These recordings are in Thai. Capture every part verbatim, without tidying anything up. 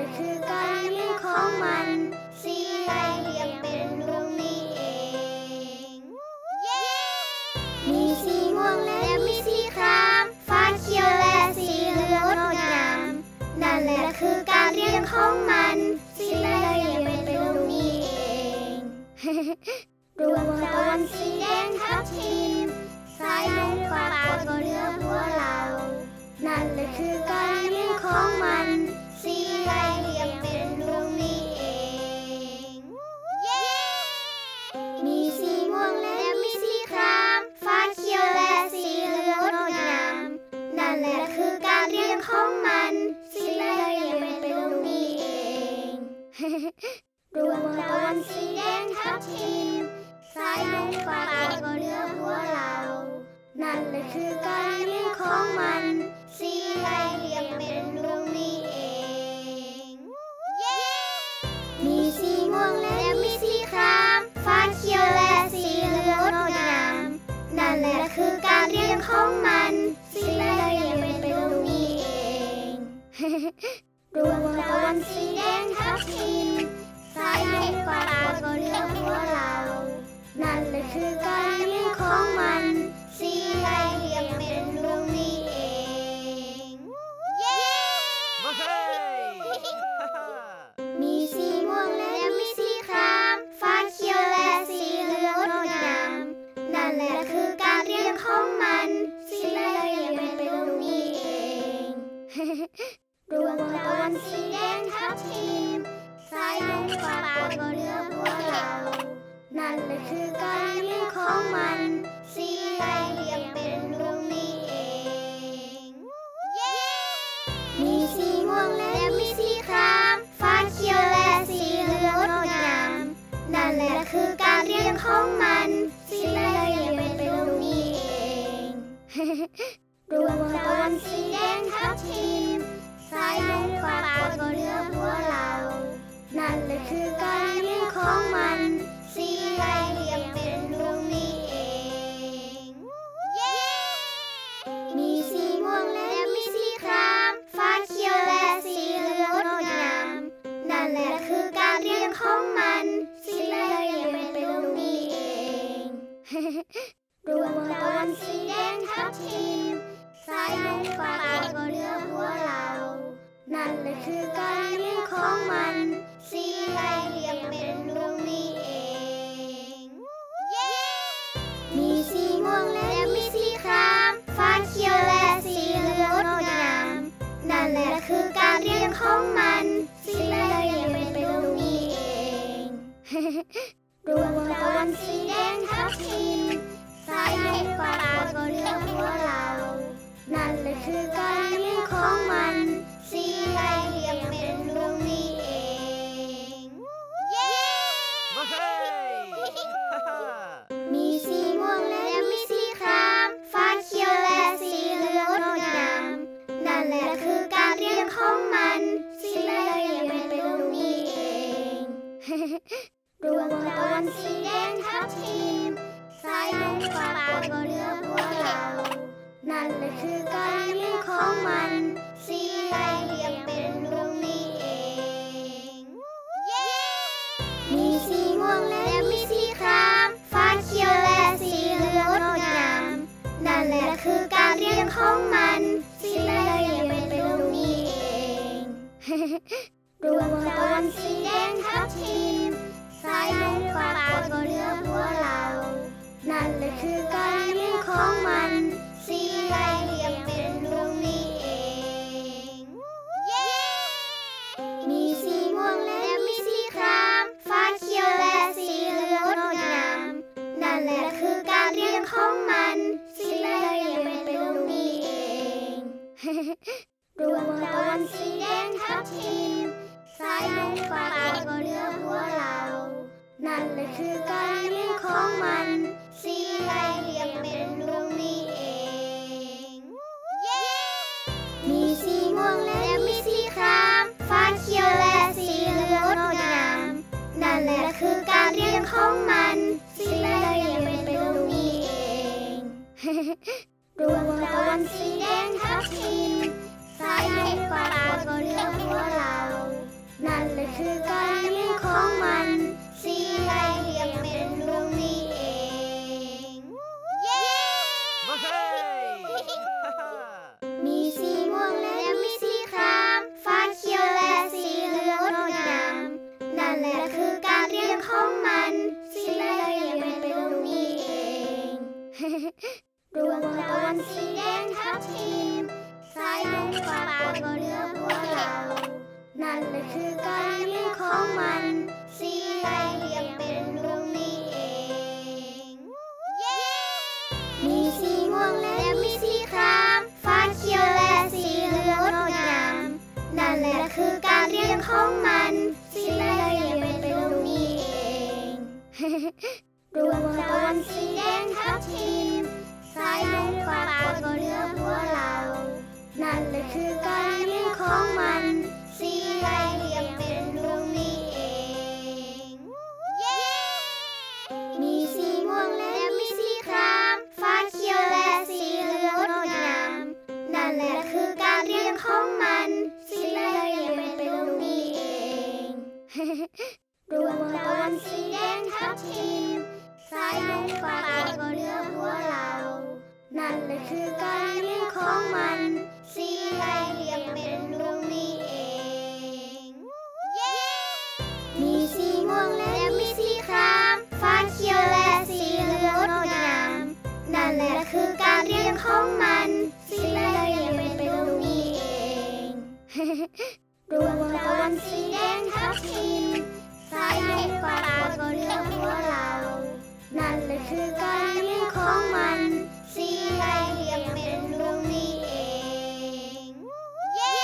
เลยคือการเลี้ยงของมันสีไล่เลี้ยงเป็นลุงนี่เองมีสีม่วงและมีสีครามฟ้าเขียวและสีเหลืองงดงามนั่นแหละคือการเลี้ยงของมันสีไล่เลี้ยงเป็นลุงนี่เองดวงตะวันสีแดงทับทิมสายลมฟ้าก็เหลือหัวเรานั่นแหละคือการเลี้ยงของมันสีไล่เลี้ยงเป็นลุงนี่เองมีสีม่วงและมีสีครามฟ้าเขียวและสีเหลืองงดงามนั่นแหละคือการเลี้ยงของมันสีไล่เลี้ยงเป็นลุงนี่เองดวงตะวันสีแดงทับทิมสายลมฟ้าก็เหลือหัวเรานั่นแหละคือการเลี้ยงของมันสีไล่เลี้ยงเป็นลุงนี่เองมีสีม่วงและมีสีครามฟ้าเขียวและสีเหลืองงดงามนั่นแหละคือการเลี้ยงของมันสีไล่เลี้ยงเป็นลุงนี่เองดวงตะวันสีแดงทับทิมสายลมฟ้าก็เหลือหัวเรานั่นแหละคือการเลี้ยงของมันสีไล่เลี้ยงเป็นลุงนี่เองมีสีม่วงและมีสีครามฟ้าเขียวและสีเหลืองงดงามนั่นแหละคือการเลี้ยงของมันสีไล่เลี้ยงเป็นลุงนี่เองดวงตะวันสีแดงทับทิมสายลมฟ้าก็เหลือหัวเรานั่นแหละคือการเลี้ยงของมันสีไล่เลี้ยงเป็นลุงนี่เองมีสีม่วงและมีสีครามฟ้าเขียวและสีเหลืองงดงามนั่นแหละคือการเลี้ยงของมันสีไล่เลี้ยงเป็นลุงนี่เองดวงตะวันสีแดงทับทิมสายลมฟ้าก็เหลือหัวเรานั่นแหละคือการเลี้ยงของมันสีไล่เลี้ยงเป็นลุงนี่เองมีสีม่วงและมีสีครามฟ้าเขียวและสีเหลืองงดงามนั่นแหละคือการเลี้ยงของมันสีไล่เลี้ยงเป็นลุงนี่เองดวงตะวันสีแดงทับทิมสายลมฟ้าก็เหลือหัวเรานั่นแหละคือการเลี้ยงของมันสีไล่เลี้ยงเป็นลุงนี่เองมีสีม่วงและมีสีครามฟ้าเขียวและสีเหลืองงดงามนั่นแหละคือการเลี้ยงของมันสีไล่เลี้ยงเป็นลุงนี่เองดวงตะวันสีแดงทับทิมสายลมฟ้าก็เหลือหัวเรานั่นแหละคือการเลี้ยงของมันสีไล่เลี้ยงเป็นลุงนี่เองมีสีม่วงและมีสีครามฟ้าเขียวและสีเหลืองงดงามนั่นแหละคือการเลี้ยงของมันสีไล่เลี้ยงเป็นลุงนี่เองดวงตะวันสีแดงทับทิมสายลมฟ้าก็เหลือหัวเรานั่นแหละคือการเลี้ยงของมันสีไล่เลี้ยงเป็นลุงนี่เองมีสีม่วงและมีสีครามฟ้าเขียวและสีเหลืองงดงามนั่นแหละคือการเลี้ยงของมันสีไล่เลี้ยงเป็นลุงนี่เองดวงตะวันสีแดงทับทิมสายลมฟ้าก็เหลือหัวเรานั่นแหละคือการเลี้ยงของมันสีไล่เลี้ยงเป็นลุงนี่เองมีสีม่วงและมีสีครามฟ้าเขียวและสีเหลืองงดงามนั่นแหละคือการเลี้ยงของมันสีไล่เลี้ยงเป็นลุงนี่เองดวงตะวันสีแดงทับทิมสายลมฟ้าก็เหลือหัวเรานั่นแหละคือการเลี้ยงของมันสีไล่เลี้ยงเป็นลุงนี่เองมีสีม่วงและมีสีครามฟ้าเขียวและสีเหลืองงดงามนั่นแหละคือการเลี้ยงของมันสีไล่เลี้ยงเป็นลุงนี่เองดวงตะวันสีแดงทับทิมสายลมฟ้าก็เหลือหัวเรานั่นแหละคือการเลี้ยงของมันสีเหลี่ยมเป็นรูปนี้เองเย้มีสีม่วงและมีสีครามฟ้าเขียวและสีเหลืองงดงามนั่นแหละคือการเลี้ยงของมันสีเหลี่ยมเป็นรูปนี้เองดวงตะวันสีแดงทับทิมสายลมฟ้าบนเรือบัวเรานั่นแหละคือการเลี้ยงของมันสีเหลี่ยมเป็นรูปนี้เองเย้มีสีม่วงและมีสีครามฟ้าเขียวและสีเหลืองงดงามนั่นแหละคือการเลี้ยงของมันสีเหลี่ยมเป็นรูปนี้เองดวงตะวันสีแดงทับทิมสายลมฟ้าบนเรือบัวเรานั่นแหละคือการเลี้ยงของมันสีเหลี่ยมเป็นรูปนี้เองเย้มีสีม่วงและมีสีครามฟ้าเขียวและสีเหลืองงดงามนั่นแหละคือการเลี้ยงของมันสีเหลี่ยมเป็นรูปนี้เองดวงตะวันสีแดงทับทิมสายลมฟ้าบนเรือบัวเรานั่นแหละคือการเลี้ยงของมันสีเหลี่ยมเป็นรูปนี้เองเย้มีสีม่วงและมีสีครามฟ้าเขียวและสีเหลืองงดงามนั่นแหละคือการเลี้ยงของมันสีเหลี่ยมเป็นรูปนี้เองดวงตะวันสีแดงทับทิมสายลมฟ้าบนเรือบัวเรานั่นแหละคือการเลี้ยงของมันสีเหลี่ยมเป็นรูปนี้เองเย้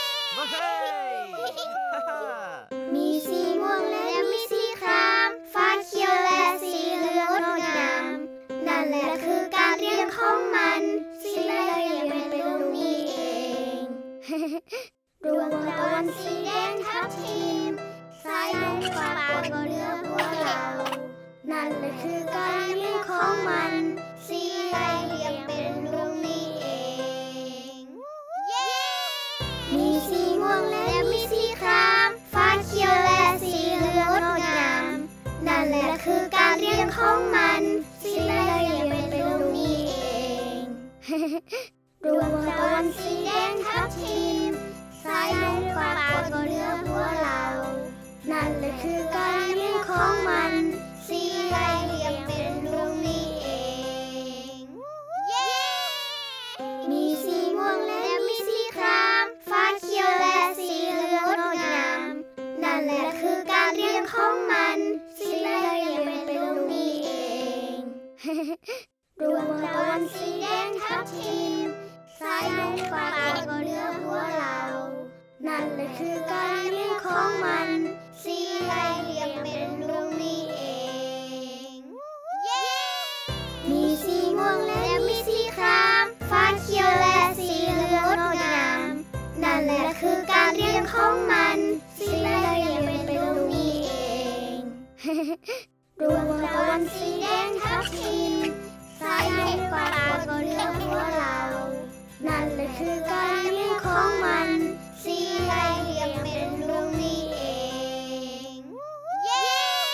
มีสีม่วงและมีสีครามฟ้าเขียวและสีเหลืองงดงามนั่นแหละคือการเลี้ยงของมันสีเหลี่ยมเป็นรูปนี้เองดวงตะวันสีแดงทับทิมสายลมฟ้าบนเรือบัวเรานั่นแหละคือการเลี้ยงของมันสีเหลี่ยมเป็นรูปนี้เองเย้มีสีม่วงและมีสีครามฟ้าเขียวและสีเหลืองงดงามนั่นแหละคือการเลี้ยงของมันสีเหลี่ยมเป็นรูปนี้เองดวงตะวันสีแดงทับทิมสายลมฟ้าบนเรือบัวเรานั่นแหละคือการเลี้ยงของมันสีเหลี่ยมเป็นรูปนี้เองเย้มีสีม่วงและมีสีครามฟ้าเขียวและสีเหลืองงดงามนั่นแหละคือการเลี้ยงของมันสีเหลี่ยมเป็นรูปนี้เองดวงตะวันสีแดงทับทิมสายลมฟ้าบนเรือบัวเรานั่นแหละคือการเลี้ยงของมันสีเหลี่ยมเป็นรูปนี้เองเย้มีสีม่วงและมีสีครามฟ้าเขียวและสีเหลืองงดงามนั่นแหละคือการเลี้ยงของมันสีเหลี่ยมเป็นรูปนี้เองดวงตะวันสีแดงทับทิมสายลมฟ้าบนเรือบัวเรานั่นแหละคือการเลี้ยงของมันสีเหลี่ยมเป็นรูปนี้เองเย้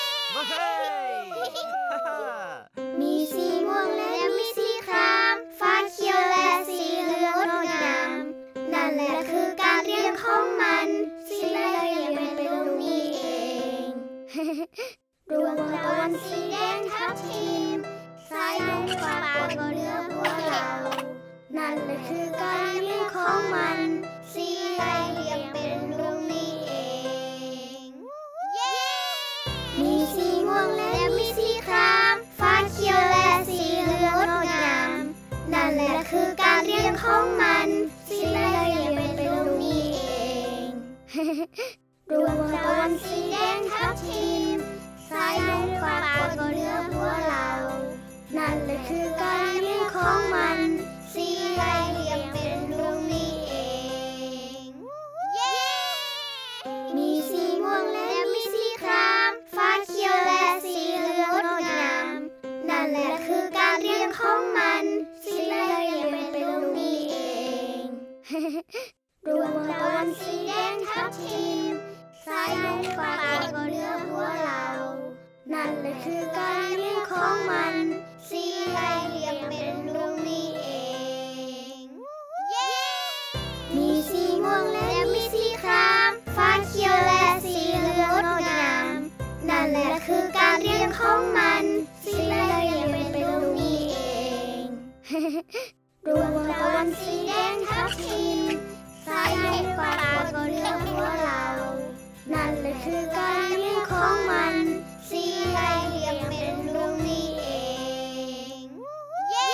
มีสีม่วงและมีสีครามฟ้าเขียวและสีเหลืองงดงามนั่นแหละคือการเลี้ยงของมันสีเหลี่ยมเป็นรูปนี้เองดวงตะวันสีแดงทับทิมสายลมฟ้าบนเรือบัวเรานั่นแหละคือการเลี้ยงของมันสีเหลี่ยมเป็นรูปนี้เองเย้มีสีม่วงและมีสีครามฟ้าเขียวและสีเหลืองงดงามนั่นแหละคือการเลี้ยงของมันสีเหลี่ยมเป็นรูปนี้เองดวงตะวันสีแดงทับทิมสายลมฟ้าบนเรือบัวเรานั่นแหละคือการเลี้ยงของมันสีเหลี่ยมเป็นรูปนี้เองเย้มีสีม่วงและมีสีครามฟ้าเขียวและสีเหลืองงดงามนั่นแหละคือการเลี้ยงของมันสีเหลี่ยมเป็นรูปนี้เองดวงตะวันสีแดงทับทิมสนั่นแหละคือการเลี้ยงของมันสีไล่เลี้ยงเป็นลุงนี่เองเย้มีสีม่วงและมีสีครามฟ้าเขียวและสีเหลืองงดงามนั่นแหละคือการเลี้ยงของมันสีไล่เลี้ยงเป็นลุงนี่เองดวงตะวันสีแดงทับทิมสายลมฟ้าก็เลือกหัวเรานั่นแหละคือการเลี้ยงของมันสีไล่เลี้ยงเป็นลุงนี่เองเย้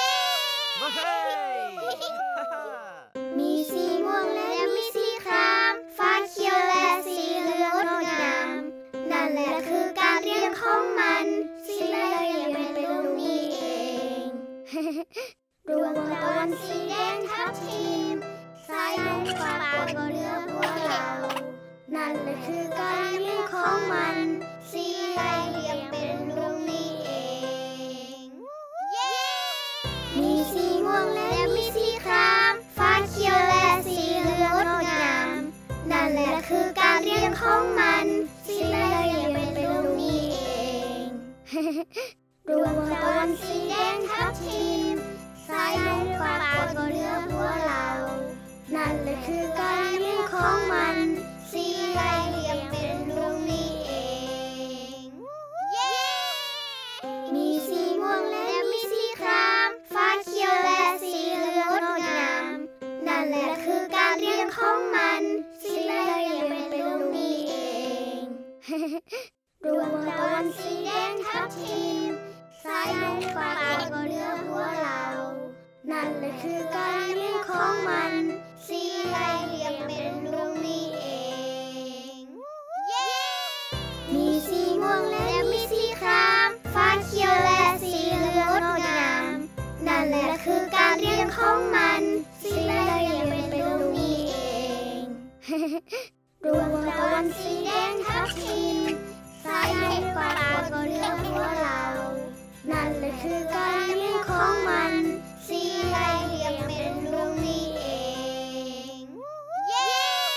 มีสีม่วงและมีสีครามฟ้าเขียวและสีเหลืองงดงามนั่นแหละคือการเลี้ยงของมันสีไล่เลี้ยงเป็นลุงนี่เองดวงตะวันสีแดงทับทิมสายลมฟ้าก็เลือกหัวเรานั่นแหละคือการเลี้ยงของมันสีไล่เลี้ยงเป็นลุงนี่เองเย้มีสีม่วงและมีสีครามฟ้าเขียวและสีเหลืองงดงามนั่นแหละคือการเลี้ยงของมันสีไล่เลี้ยงเป็นลุงนี่เองดวงตะวันสีแดงทับทิมสายลมฟ้าก็เลือกหัวเรานั่นแหละคือการเลี้ยงของมันสีไล่เลี้ยงเป็นลุงนี่เองเย้มีสีม่วงและมีสีครามฟ้าเขียวและสีเหลืองงดงามนั่นแหละคือการเลี้ยงของมันสีไล่เลี้ยงเป็นลุงนี่เองดวงตะวันสีแดงทับทิมสายลมฟ้าก็เลือกหัวเรานั่นแหละคือการเลี้ยงของมันสีไล่เลี้ยงเป็นลุงนี่เองเย้มีสีม่วงและมีสีครามฟ้าเขียวและสีเหลืองงดงามนั่นแหละคือการเลี้ยงของมันสีไล่เลี้ยงเป็นลุงนี่เองดวงตะวันสีแดงทับทิมสายลมฟ้าก็เลือกหัวเรานั่นแหละคือการเลี้ยงของมันสีไล่เลี้ยงเป็นลุงนี่เองเย้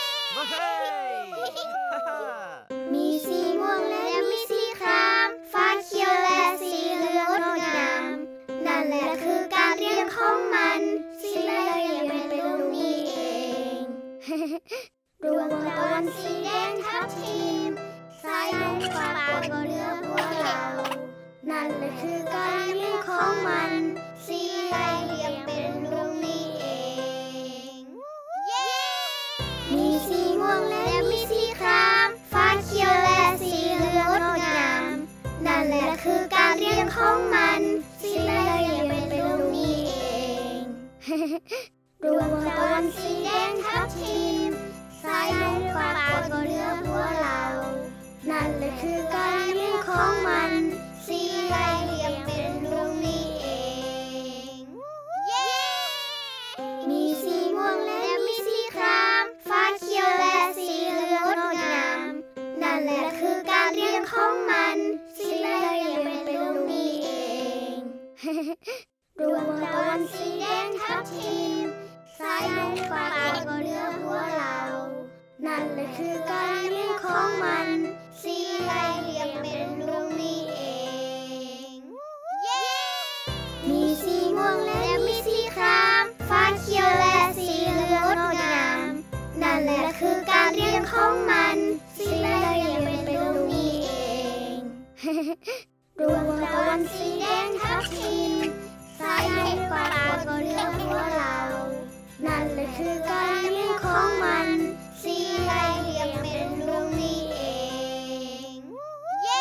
มีสีม่วงและมีสีครามฟ้าเขียวและสีเหลืองงดงามนั่นแหละคือการเลี้ยงของมันสีไล่เลี้ยงเป็นลุงนี่เองดวงตะวันสีแดงทับทิมสายลมฟ้าก็เลือกหัวเรานั่นแหละคือการเลี้ยงของมันสีไล่เลี้ยงเป็นลุงนี่เองเย้มีสีม่วงและมีสีครามฟ้าเขียวและสีเหลืองงดงามนั่นแหละคือการเลี้ยงของมันสีไล่เลี้ยงเป็นลุงนี่เองดวงตะวันสีแดงทับทิมสายลมฟ้าก็เลือกหัวเรานั่นแหละคือการเลี้ยงของมันสีไล่เลี้ยงเป็นลุงนี่เองเย้มีสีม่วงและมีสีครามฟ้าเขียวและสีเหลืองงดงามนั่นแหละคือการเลี้ยงของมันสีไล่เลี้ยงเป็นลุงนี่เองดวงตะวันสีแดงทับทิมสายลมฟ้าก็เลือกหัวเรานั่นแหละคือการเลี้ยงของมันสีไล่เลี้ยงเป็นลุงนี่เองเย้มีสีม่วงและมีสีครามฟ้าเขียวและสีเหลืองงดงามนั่นแหละคือการเลี้ยงของมันสีไล่เลี้ยงเป็นลุงนี่เองดวงตะวันสีแดงทับทิมสายลมฟ้าก็เลือกหัวเรานั่นแหละคือการเลี้ยงของมันสีไล่เลี้ยงเป็นลุงนี่เองเย้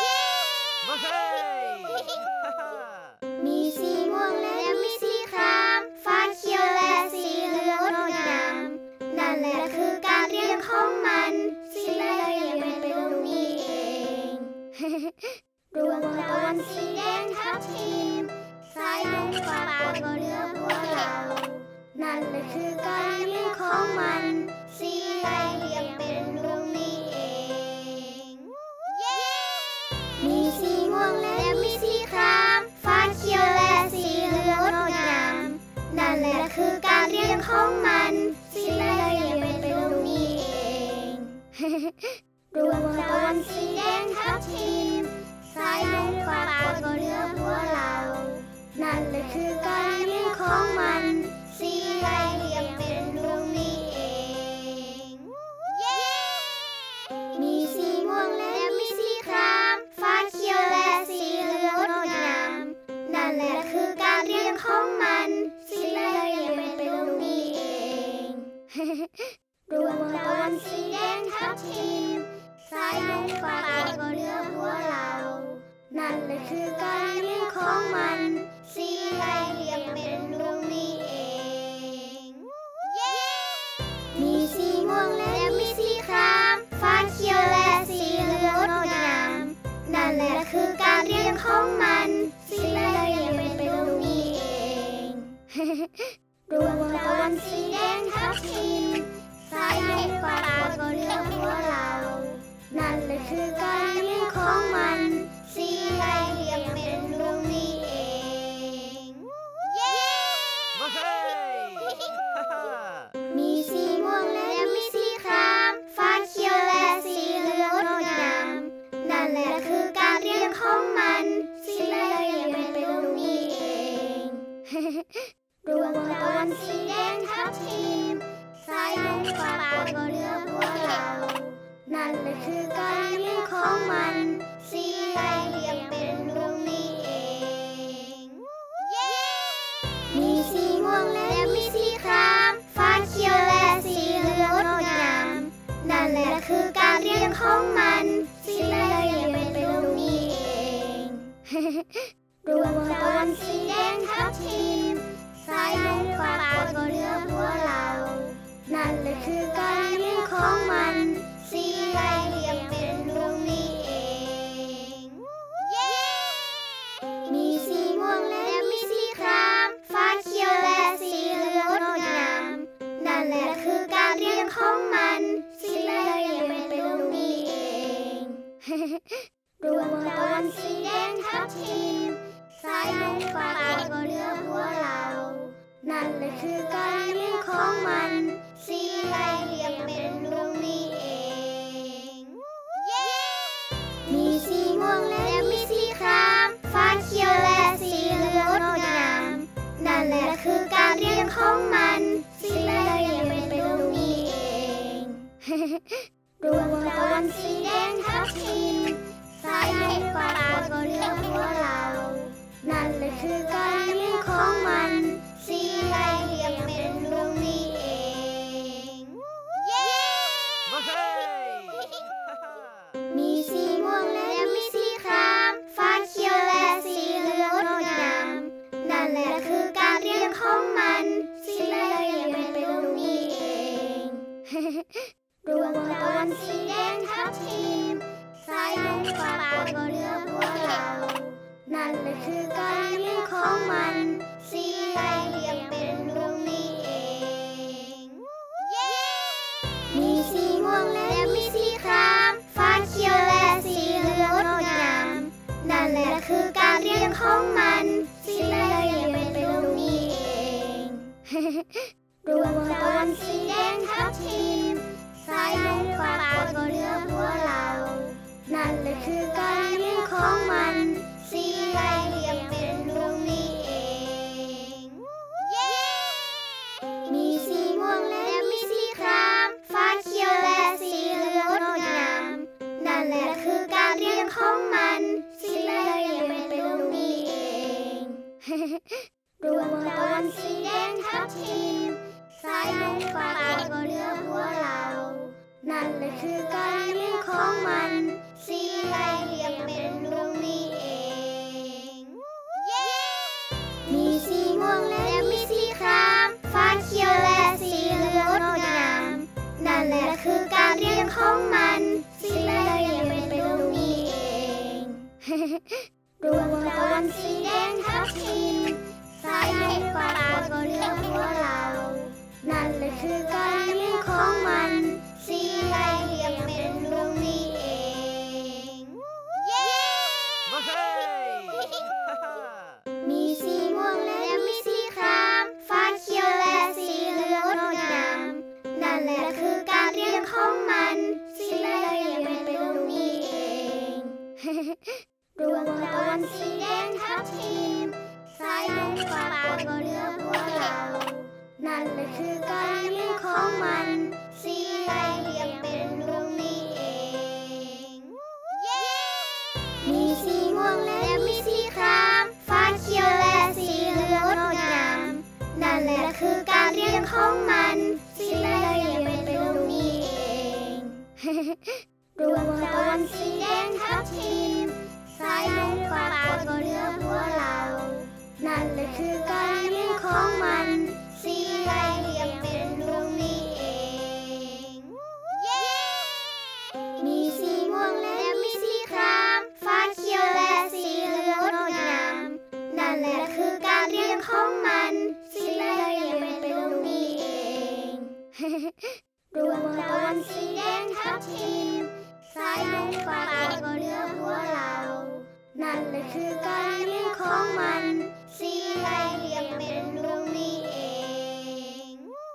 มีสีม่วงและมีสีครามฟ้าเขียวและสีเหลืองงดงามนั่นแหละคือการเลี้ยงของมันสีไล่เลี้ยงเป็นลุงนี่เองดวงตะวันสีแดงทับทิมสายลมฟ้าก็เลือกหัวเรานั่นแหละคือการเลี้ยงของมันสีไล่เลี้ยงเป็นลุงนี่เองเย้มีสีม่วงและมีสีครามฟ้าเขียวและสีเหลืองงดงามนั่นแหละคือการเลี้ยงของมันสีไล่เลี้ยงเป็นลุงนี่เองดวงตะวันสีแดงทับทิมสายลมละคือการเรียงของมันสีไล่เรียงเป็นรูปนี้เองเย้มีสีม่วงและมีสีครามฟ้าเขียวและสีเหลืองงดงามนั่นแหละคือการเรียงของมันสีไล่เรียงเป็นรูปนี้เองดวงตะวันสีแดงทับทิมสายลมฟ้าก็เหลือหัวเรานั่นแหละคือการเรียงของมันสีไล่เรียงเป็นรูปนี้เองเย้มีสีม่วงและมีสีครามฟ้าเขียวและสีเหลืองงดงามนั่นแหละคือการเรียงของมันสีไล่เรียงเป็นรูปนี้เองดวงตะวันสีแดงทับทิมสายลมฟ้าก็เหลือหัวเรานั่นแหละคือการเรียงของมันสีไล่เรียงเป็นรูปนี้เองเย้มีสีม่วงและมีสีครามฟ้าเขียวและสีเหลืองงดงามนั่นแหละคือการเรียงของมันสีไล่เรียงเป็นรูปนี้เองดวงตะวันสีแดงทับทิมสายลมฟ้าก็เหลือหัวเรานั่นแหละคือการเรียงของมันสีไล่เรียงเป็นรูปนี้เองเย้มีสีม่วงและมีสีครามฟ้าเขียวและสีเหลืองงดงามนั่นแหละคือการเรียงของมันสีไล่เรียงเป็นรูปนี้เองดวงตะวันสีแดงทับทิมสายลมฟ้าก็เหลือหัวเรานั่นแหละคือการเรียงของมันสีไล่เรียงเป็นรูปนี้เองเย้มีสีม่วงและมีสีครามฟ้าเขียวและสีเหลืองงดงามนั่นแหละคือการเรียงของมันสีไล่เรียงเป็นรูปนี้เองดวงตะวันสีแดงทับทิมสายลมฟ้าก็เหลือหัวเรานั่นแหละคือการเรียงของมันสีไล่เรียงเป็นรูปนี้เองเย้มีสีม่วงและมีสีครามฟ้าเขียวและสีเหลืองงดงามนั่นแหละคือการเรียงของมันสีไล่เรียงเป็นรูปนี้เองดวงตะวันสีแดงทับทิมสายลมฟ้าก็เหลือหัวเรานั่นแหละคือการเรียงของมันสีไล่เรียงเป็นรูปนี้เองเย้มีสีม่วงและมีสีครามฟ้าเขียวและสีเหลืองงดงามนั่นแหละคือการเรียงของมันสีไล่เรียงเป็นรูปนี้เองดวงตะวันสีแดงทับทิมสายลมฟ้าก็เหลือหัวเรานั่นแหละคือการเรียงของมันสีไล่เรียงเป็นรูปนี้เองเย้มีสีม่วงและมีสีครามฟ้าเขียวและสีเหลืองงดงามนั่นแหละคือการเรียงของมันสีไล่เรียงเป็นรูปนี้เองดวงตะวันสีแดงทับทิมสายลมฟ้าก็เหลือหัวเรานั่นแหละคือการเรียงของมันสีไล่เรียงเป็นรูปนี้เองเย้มีสีม่วงและมีสีครามฟ้าเขียวและสีเหลืองงดงามนั่นแหละคือการเรียงของมันสีไล่เรียงเป็นรูปนี้เองดวงตะวันสีแดงทับทิมสายลมฟ้าก็เหลือหัวเรานั่นแหละคือการเรียงของมันสีไล่เรียงเป็นรูปนี้เองเย้มีสีม่วงและมีสีครามฟ้าเขียวและสีเหลืองงดงามนั่นแหละคือการเรียงของมันสีไล่เรียงเป็นรูปนี้เองดวงตะวันสีแดงทับทิมสายลมฟ้าก็เหลือหัวเรานั่นแหละคือการเรียงของมันสีไล่เรียงเป็นรูปนี้เองเย้มีสีม่วงและมีสีครามฟ้าเขียวและสีเหลืองงดงามนั่นแหละคือการเรียงของมันสีไล่เรียงเป็นรูปนี้เองดวงตะวันสีแดงทับทิมสสายรุ้งฟ้าก็เรือหัวเรานั่นแหละคือการเลี้ยงของมันสีไหลเรียงเป็นรุ้งนี่เองมีสีม่วงและมีสีครามฟ้าเขียวและสีเหลืองงดงามนั่นแหละคือการเลี้ยงของมันสีไหลเรียงเป็นรุ้งนี่เองดวงตะวันสีแดงทับทิมสายรุ้งฟ้าก็เรือหัวเรานั่นแหละคือการเลี้ยงของมันสีไหลเรียงเป็นรุ้งนี่เองมีสีม่วงและมีสีครามฟ้าเขียวและสีเหลืองงดงามนั่นแหละคือการเลี้ยงของมันสีไหลเรียงเป็นรุ้งนี่เองดวงตะวันสีแดงทับทิมสายรุ้งฟ้าก็เรือหัวเรานั่นแหละคือการเลี้ยงของมันสีไหลเรียงเป็นรุ้งนี่เอง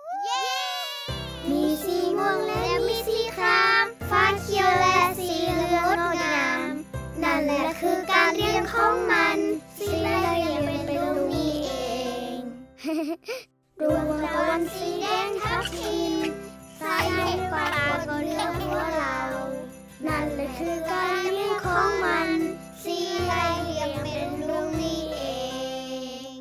มีสีม่วงและมีสีครามฟ้าเขียวและสีเหลืองงดงามนั่นแหละคือการเลี้ยงของมันสีไหลเรียงเป็นรุ้งนี่เองดวงตะวันสีแดงทับทิมสายรุ้งฟ้าก็เรือหัวเรานั่นแหละคือการเลี้ยงของมันสีไหลเรียงเป็นรุ้งนี่เอง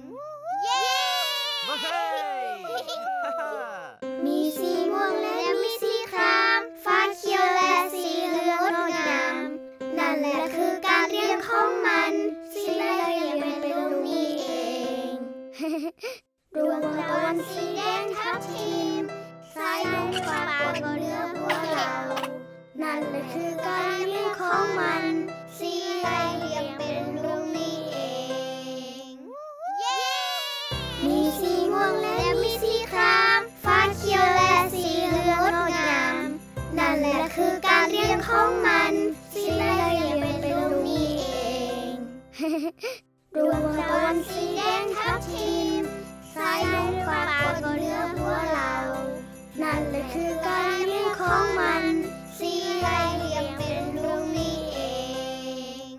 มีสีม่วงและมีสีครามฟ้าเขียวและสีเหลืองงดงามนั่นแหละคือการเลี้ยงของมันสีไหลเรียงเป็นรุ้งนี่เองดวงตะวันสีแดงทับทิมสายรุ้งฟ้าก็เรือหัวเรานั่นแหละคือการเลี้ยงของมันสีไหลเรียงเป็นรุ้งนี่เองมีสีม่วงและมีสีครามฟ้าเขียวและสีเหลืองงดงามนั่นแหละคือการเลี้ยงของมันสีไหลเรียงเป็นรุ้งนี่เองดวงตะวันสีแดงทับทิมสายรุ้งฟ้าก็เรือหัวเรานั่นแหละคือการเลี้ยงของมันสีไหลเรียงเป็นรุ้งนี่เอง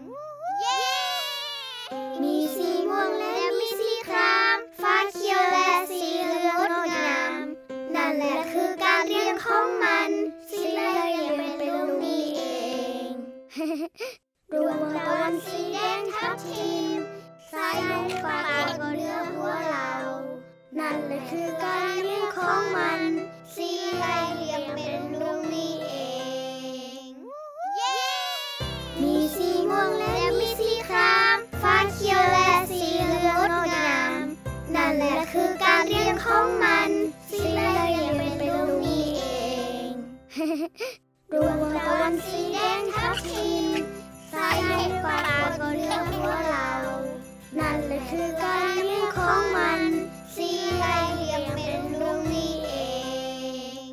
มีสีม่วงและมีสีครามฟ้าเขียวและสีเหลืองงดงามนั่นแหละคือการเลี้ยงของมันสีไหลเรียงเป็นรุ้งนี่เองดวงตะวันสีแดงทับทิมสายรุ้งฟ้าก็เรือหัวเรานั่นแหละคือการเลี้ยงของมันสีไหลเรียงเป็นรุ้งนี่เองมีสีม่วงและมีสีครามฟ้าเขียวและสีเหลืองงดงามนั่นแหละคือการเลี้ยงของมันสีไหลเรียงเป็นรุ้งนี่เองดวงตะวันสีแดงทับทิมสายรุ้งฟ้าก็เรือหัวเรานั่นแหละคือการเลี้ยงของมันสีไหลเรียงเป็นรุ้งนี่เอง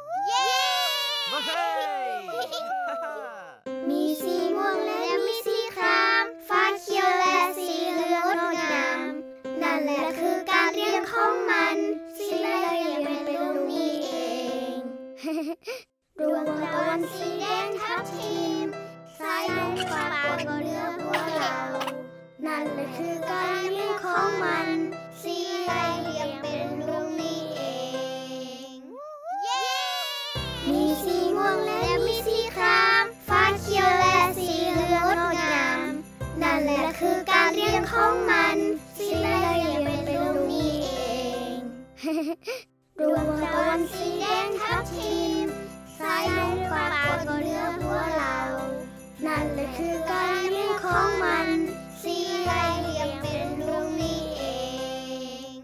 มีสีม่วงและมีสีครามฟ้าเขียวและสีเหลืองงดงามนั่นแหละคือการเลี้ยงของมันสีไหลเรียงเป็นรุ้งนี่เองดวงตะวันสีแดงทับทิมสายรุ้งฟ้าก็เรือหัวเรานั่นแหละคือการเลี้ยงของมันสีไหลเรียงเป็นรุ้งนี่เองมีสีม่วงและมีสีครามฟ้าเขียวและสีเหลืองงดงามนั่นแหละคือการเลี้ยงของมันสีไหลเรียงเป็นรุ้งนี่เองดวงตะวันสีแดงทับทิมสายรุ้งฟ้าก็เรือหัวเรานั่นแหละคือการเลี้ยงของมันสีไหลเรียงเป็นรุ้งนี่เอง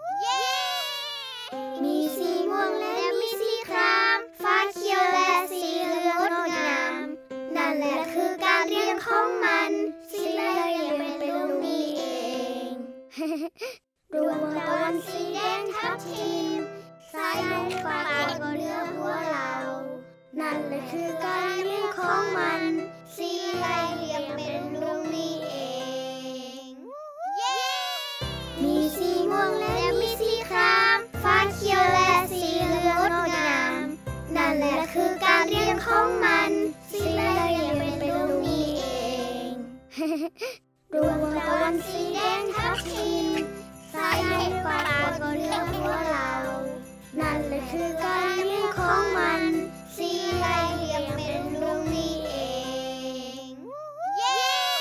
มีสีม่วงและมีสีครามฟ้าเขียวและสีเหลืองงดงามนั่นแหละคือการเลี้ยงของมันสีไหลเรียงเป็นรุ้งนี่เองดวงตะวันสีแดงทับทิมสายรุ้งฟ้าก็เรือหัวเรานั่นแหละคือการเลี้ยงของมันสีไหลเรียงเป็นรุ้งนี่เองมีสีม่วงและมีสีครามฟ้าเขียวและสีเหลืองงดงามนั่นแหละคือการเลี้ยงของมันสีไหลเรียงเป็นรุ้งนี่เอง ดดวงตะวันสีแดงทับทิมสายแห่งความปกเรือหัวเรานั่นแหละคือการเลี้ยงของมันสีไหลเรียงเป็นลุงนี่เองเย้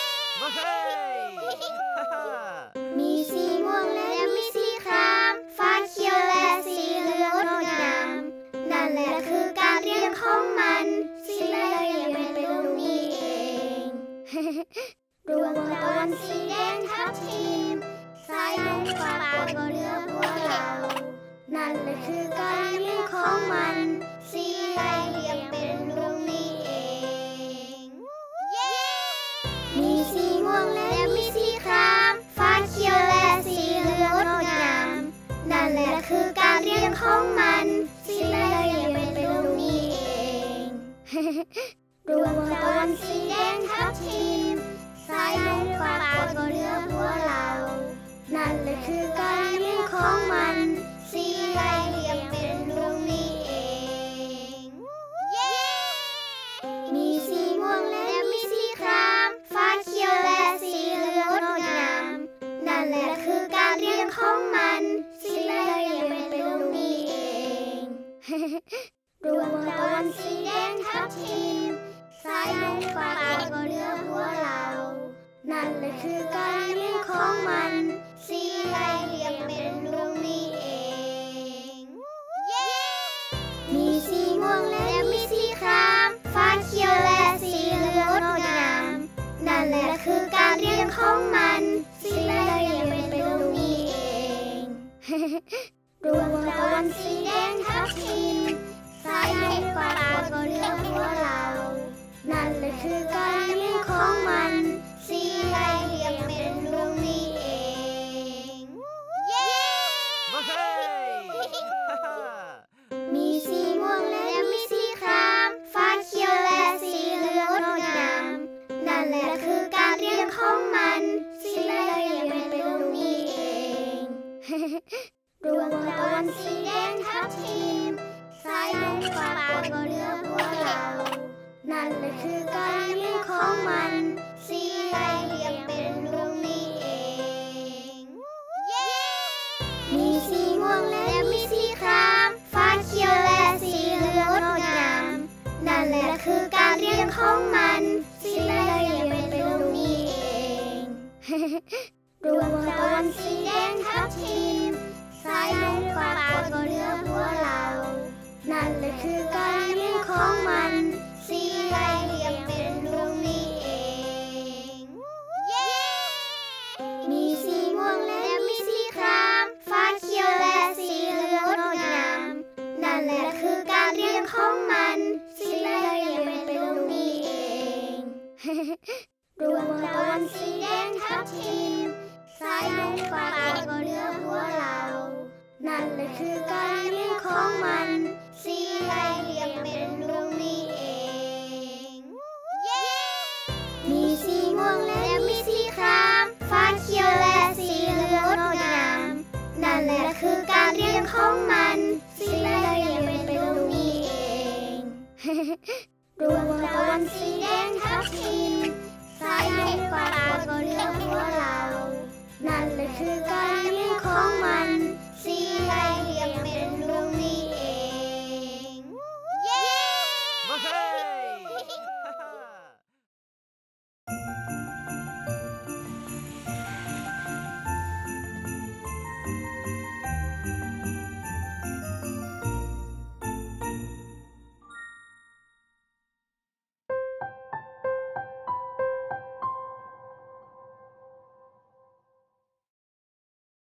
มีสีม่วงและมีสีครามฟ้าเขียวและสีเหลืองงดงามนั่นแหละคือการเรียงของมันสีไหลเรียงเป็นลุงนี่เองดวงตะวันสีแดงทับทิมสายแห่งความปกเรือหัวเรานั่นแหละคือการเลี้ยงของมันสีไหลเรียงเป็นลุงนี่เองเย้มีสีม่วงและมีสีครามฟ้าเขียวและสีเหลืองงดงามนั่นแหละคือการเลี้ยงของมันสีไหลเรียงเป็นลุงนี่เองดวงตะวันสีแดงทับทิมสายแห่งความปกเรือหัวเรานั่นแหละคือการเลี้ยงของมันสีไหลเรียงเป็นลุงนี่เองเย้มีสีม่วงและมีสีครามฟ้าเขียวและสีเหลืองงดงามนั่นแหละคือการเลี้ยงของมันสีไหลเรียงเป็นลุงนี่เองดวงตะวันสีแดงทับทิมสายแห่งความปกเรือหัวเรานั่นแหละคือการเลี้ยงของมันสีไหลเรียงเป็นลุงนี่เองเย้มีสีม่วงและมีสีครามฟ้าเขียวและสีเหลืองงดงามนั่นแหละคือการเลี้ยงของมันสีไหลเรียงเป็นลุงนี่เองดวงตะวันสีแดงทับทิมสายแห่งความปกเรือหัวเรานั่นแหละคือการเลี้ยงของมันสีไหลเรียงเป็นลุงนี่เองเย้มีสีม่วงและมีสีครามฟ้าเขียวและสีเหลืองงดงามนั่นแหละคือการเลี้ยงของมันสีไหลเรียงเป็นลุงนี่เองดวงตะวันสีแดงทับทิมสายแห่งความปกเรือหัวเรานั่นแหละคือการเลี้ยงของมันสีไหลเรียงเป็นลุงนี่เองเย้มีสีม่วงและมีสีครามฟ้าเขียวและสีเหลืองงดงามนั่นแหละคือการเลี้ยงของมันสีไหลเรียงเป็นลุงนี่เองดวงตะวันสีแดงทับทิมสายแห่งความปกเรือหัวเรานั่นแหละคือการเลี้ยงของมันสีไหลเรียงเป็นลุงนี่เองเย้มีสีม่วงและมีสีครามฟ้าเขียวและสีเหลืองงดงามนั่นแหละคือการเลี้ยงของมันสีไหลเรียงเป็นลุงนี่เองดวงตะวันสีแดงทับทิมสายแห่งความปกเรือหัวเรานั่นแหละคือการเลี้ยงของมันสีไหลเรียงเป็นลุงนี่เองเย้มีสีม่วงและมีสีครามฟ้าเขียวและสีเหลืองงดงามนั่นแหละคือการเลี้ยงของมันสีไหลเรียงเป็นลุงนี่เองดวงตะวันสีแดงทับทิมสายแห่งความปกเรือหัวเรานั่นแหละคือการเลี้ยงของมันสีไหลเรียงเป็นลุงนี่เองเย้